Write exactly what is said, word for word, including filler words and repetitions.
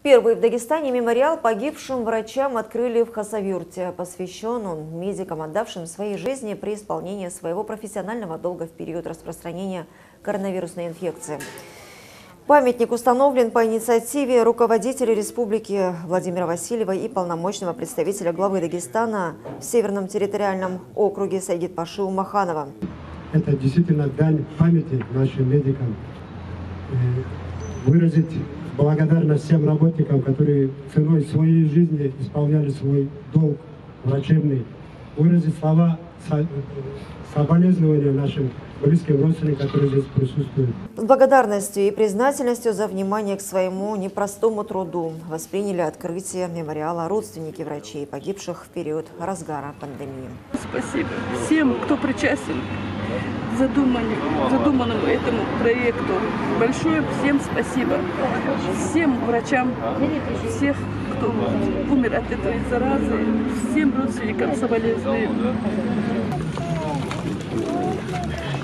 Первый в Дагестане мемориал погибшим врачам открыли в Хасавюрте. Посвящен он медикам, отдавшим свои жизни при исполнении своего профессионального долга в период распространения коронавирусной инфекции. Памятник установлен по инициативе руководителя республики Владимира Васильева и полномочного представителя главы Дагестана в Северном территориальном округе Сайгидпаши Умаханова. Это действительно дань памяти нашим медикам. Выразить благодарность всем работникам, которые ценой своей жизни исполняли свой долг врачебный. Выразить слова соболезнования нашим близким родственникам, которые здесь присутствуют. С благодарностью и признательностью за внимание к своему непростому труду восприняли открытие мемориала родственники врачей, погибших в период разгара пандемии. Спасибо всем, кто причастен к задуманному этому проекту. Большое всем спасибо. Всем врачам, всех, кто умер от этой заразы, всем родственникам соболезную.